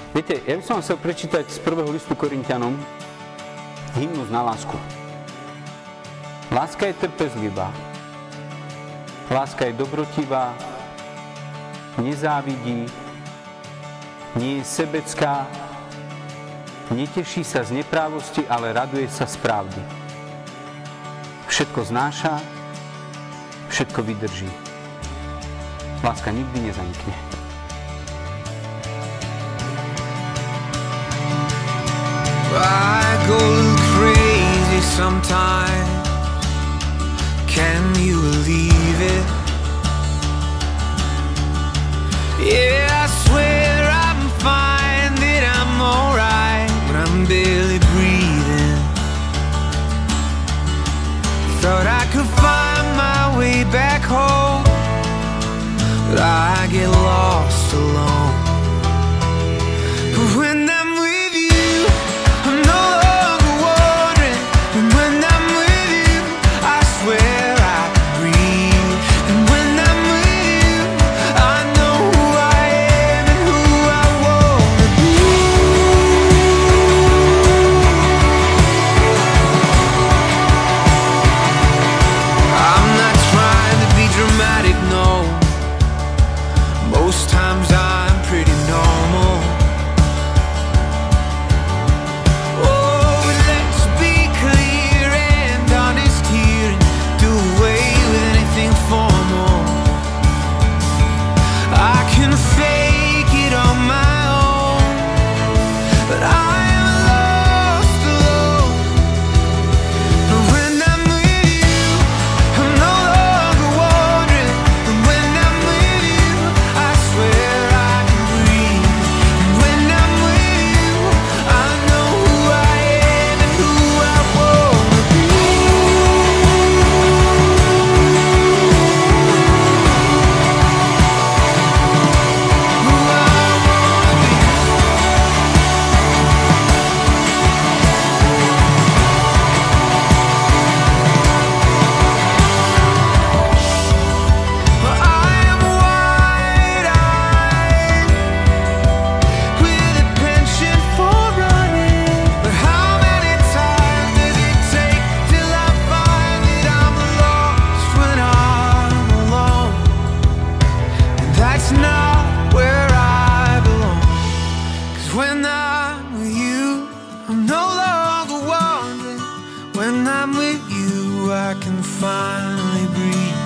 Viete, ja by som chcel prečítať z prvého listu Korinťanom hymnus na lásku. Láska je trpezlivá, láska je dobrotivá, nezávidí, nie je sebecká, neteší sa z neprávosti, ale raduje sa z pravdy. Všetko znáša, všetko vydrží. Láska nikdy nezanikne. I go a little crazy sometimes. Can you believe it? Yeah, I swear I'm fine, that I'm alright, but I'm barely breathing. Thought I could find my way back home, but I get lost alone. But when I'm with you, I'm no longer wandering. And when I'm with you, I swear I can breathe. And when I'm with you, I know who I am and who I wanna be. I'm not trying to be dramatic, no. Most times I'm pretty normal. Oh, but let's be clear and honest here and do away with anything formal. I can fake it on my own, but I am lost alone. But when I'm with you, I'm no longer wandering. And when I'm with you, I swear I can breathe. And when I'm with you, I know who I am and who I wanna be. Who I wanna be. I am wide-eyed with a penchant for running. But how many times does it take till I find that I'm lost when I'm alone? And that's not where I belong. 'Cause when I'm with you, I'm no longer wandering. When I'm with you, I can finally breathe.